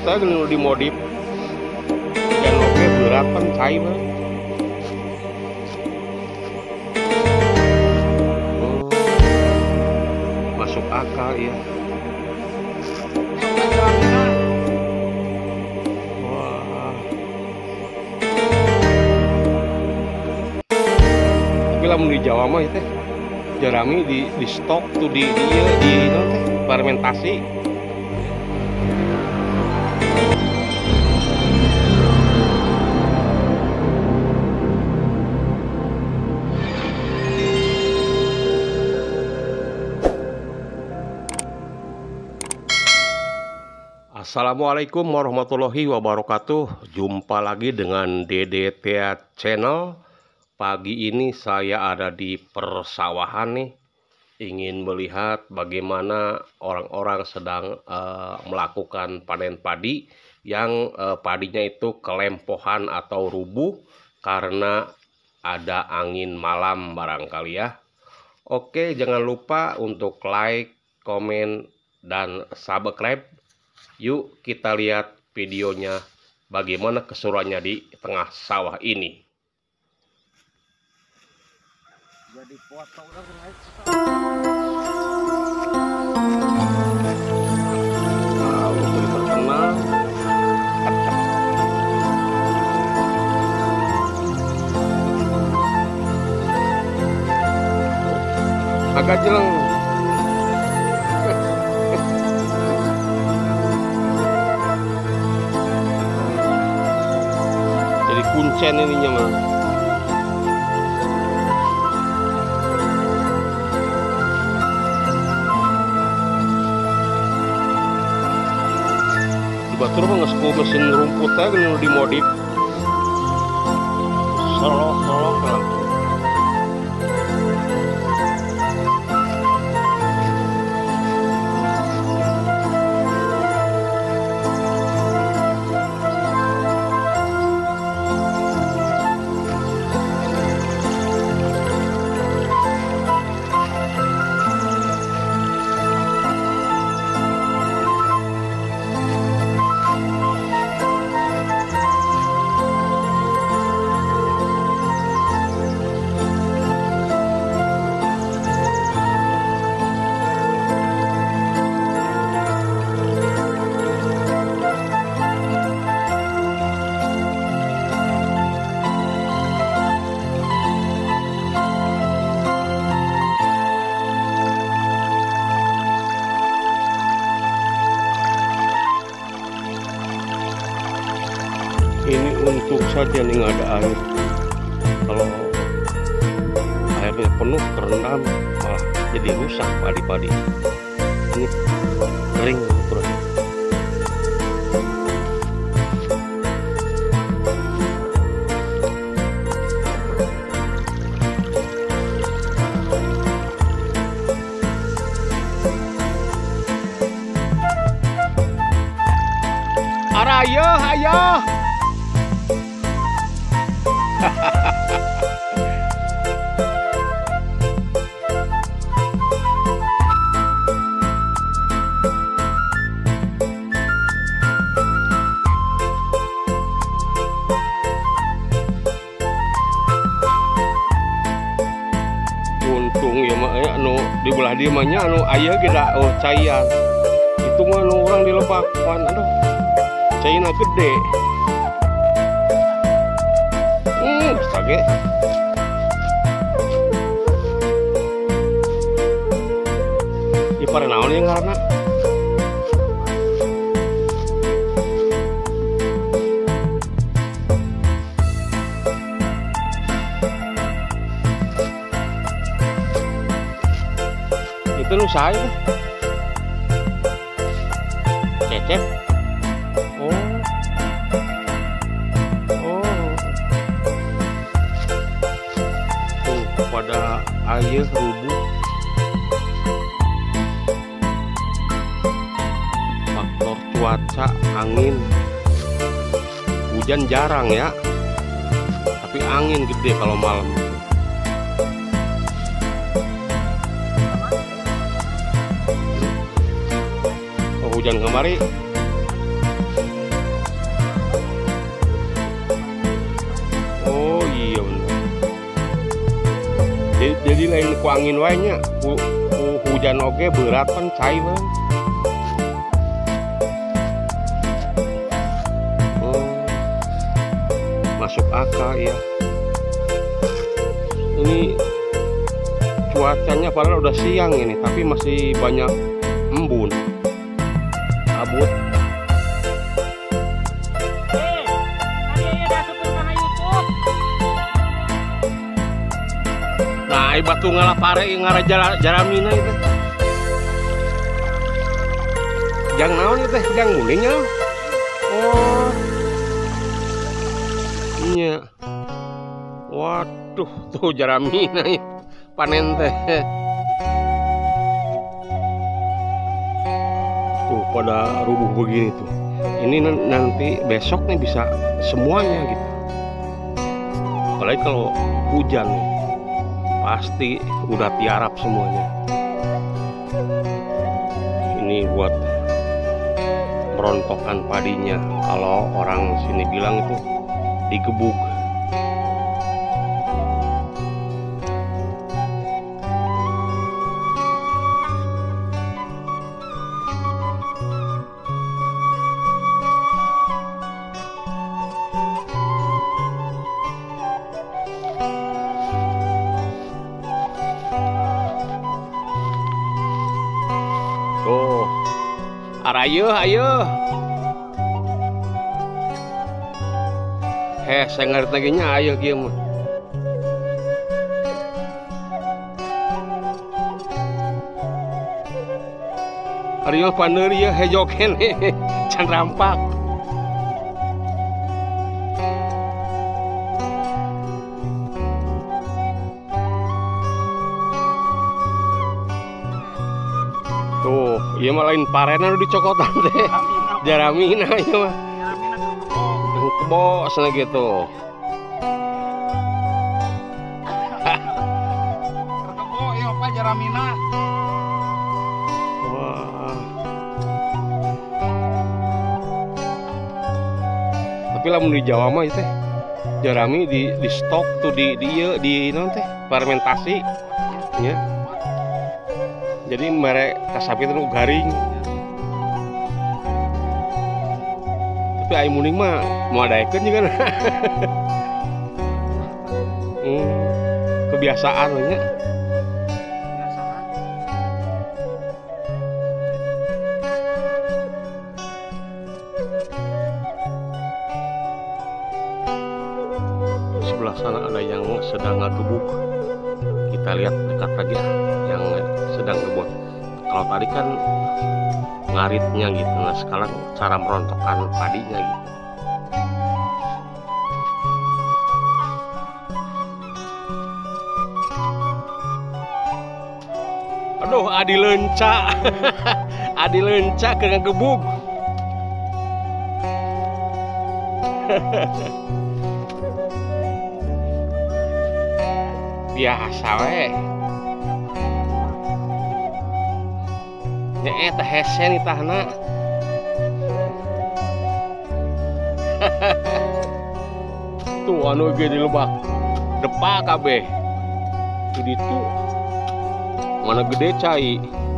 teh nu dimodif. Dan oke berat kan cai mah. Oh, masuk akal ya. Wah. Tapi lamun di Jawa mah teh jarami di stok tuh di fermentasi. Assalamualaikum warahmatullahi wabarakatuh. Jumpa lagi dengan Dede Tea Channel. Pagi ini saya ada di persawahan nih, ingin melihat bagaimana orang-orang sedang melakukan panen padi yang padinya itu kelempohan atau rubuh karena ada angin malam barangkali ya. Oke, jangan lupa untuk like, komen, dan subscribe. Yuk kita lihat videonya bagaimana keseruannya di tengah sawah ini. Jadi foto udah naik. Wow, mulai terkenal. Agak jeleng. Jadi kuncen ininya mah. Batur mah ngesku mesin rumputnya kan dimodif. Solok lah. Ini untuk saja nih nggak ada air. Kalau airnya penuh terendam malah jadi rusak padi-padi. Ini kering terus. Ayo. Untung ya mah anu di belah dia mah anu aya kita caian. Itu mah anu orang di Lebak pan aduh. Caina gede. Sage. Di pada naon yang karena itu nu saya cecep. Pada air rubuh, faktor cuaca, angin, hujan jarang ya, tapi angin gede kalau malam. Oh, hujan kemari lain ku angin wae nya, ku hujan oge berat pan cai we. Masuk akal ya. Ini cuacanya padahal udah siang ini, tapi masih banyak embun, kabut. Nah, batu ngalapare ngara jaramina itu. Jang naon itu? Jang mulingnya. Oh. Iya. Waduh, tuh jaramina ya. Panen teh. Tuh pada rubuh begini tuh. Ini nanti besok nih bisa semuanya gitu. Apalagi kalau hujan nih, pasti udah tiarap semuanya. Ini buat merontokkan padinya. Kalau orang sini bilang itu digebuk. Tuh, ayo. Saya ngerti lagi nya ayo kieu mah. Ariyo pander ya hejo kene can rampak. Tuh, iya mah lain parena nu dicokotan teh. Jaramina ieu mah. Kebo sana gitu. Kebo ieu apa jaramina. Wah. Tapi lamun di Jawa mah teh jarami di stok tuh di naon teh fermentasi. Ya. Jadi merek kasapi itu garing. Tapi aing muning mah mau adaekeun juga. Kebiasaan nya. Sebelah sana ada yang sedang ngegebuk. Kita lihat dekat lagi yang sedang ngebut. Kalau tadi kan ngaritnya gitu, nah sekarang cara merontokkan padinya gitu. Aduh, adi lenca. Adi lenca ke ngegebuk. Biasa we. Nya eta hese nih tahna. Tuh anu ge di lebak. Depa kabeh. Di ditu. Mana gede cai.